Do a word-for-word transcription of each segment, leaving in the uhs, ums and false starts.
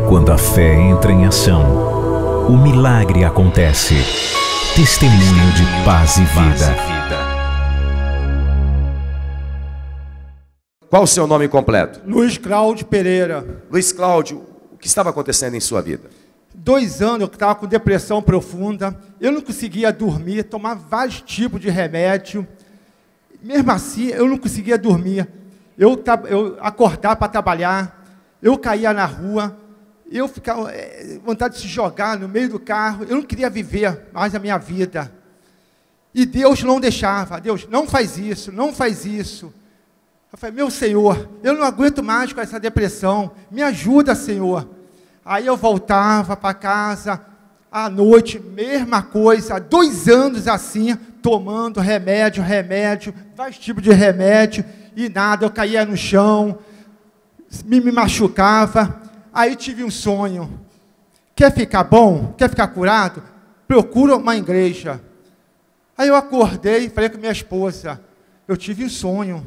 Quando a fé entra em ação, o milagre acontece. Testemunho de paz e vida. Qual o seu nome completo? Luiz Cláudio Pereira. Luiz Cláudio, o que estava acontecendo em sua vida? Dois anos eu estava com depressão profunda, eu não conseguia dormir, tomava vários tipos de remédio. Mesmo assim, eu não conseguia dormir. Eu, eu acordava para trabalhar, eu caía na rua, eu ficava é, vontade de se jogar no meio do carro, eu não queria viver mais a minha vida. E Deus não deixava, Deus, não faz isso, não faz isso. Eu falei, meu Senhor, eu não aguento mais com essa depressão, me ajuda, Senhor. Aí eu voltava para casa, à noite, mesma coisa, dois anos assim, tomando remédio, remédio, vários tipos de remédio, e nada, eu caía no chão, me, me machucava. Aí tive um sonho, quer ficar bom, quer ficar curado? Procura uma igreja. Aí eu acordei e falei com minha esposa, eu tive um sonho,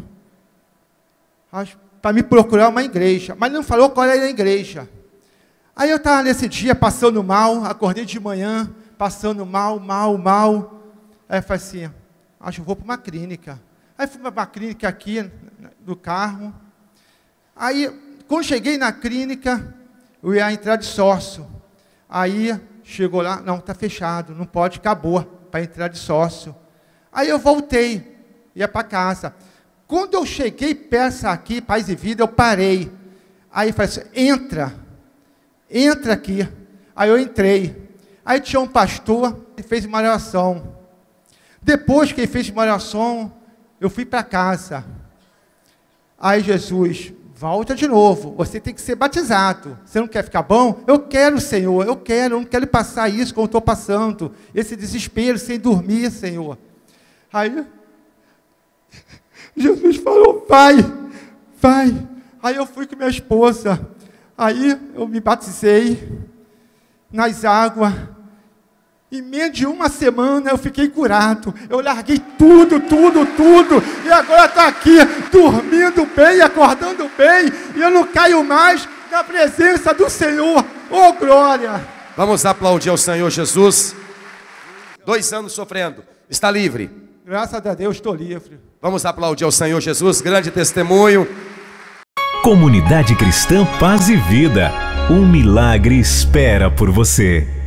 para me procurar uma igreja, mas não falou qual era a igreja. Aí eu estava nesse dia passando mal, acordei de manhã, passando mal, mal, mal. Aí eu falei assim, acho que vou para uma clínica. Aí fui para uma clínica aqui, do carro. Aí, quando cheguei na clínica, eu ia entrar de sócio. Aí, chegou lá, não, está fechado, não pode, acabou, para entrar de sócio. Aí eu voltei, ia para casa. Quando eu cheguei perto aqui, Paz e Vida, eu parei. Aí eu falei assim, entra, entra aqui. Aí eu entrei. Aí tinha um pastor que fez uma oração. Depois que ele fez uma oração, eu fui para casa. Aí Jesus, volta de novo, você tem que ser batizado. Você não quer ficar bom? Eu quero, Senhor, eu quero, eu não quero passar isso como eu estou passando. Esse desespero, sem dormir, Senhor. Aí, Jesus falou, vai, vai. Aí eu fui com minha esposa. Aí eu me batizei nas águas. Em menos de uma semana eu fiquei curado. Eu larguei tudo, tudo, tudo. E agora estou aqui, dormindo bem, acordando bem. E eu não caio mais na presença do Senhor. Oh, glória! Vamos aplaudir ao Senhor Jesus. Dois anos sofrendo. Está livre. Graças a Deus estou livre. Vamos aplaudir ao Senhor Jesus. Grande testemunho. Comunidade Cristã Paz e Vida. Um milagre espera por você.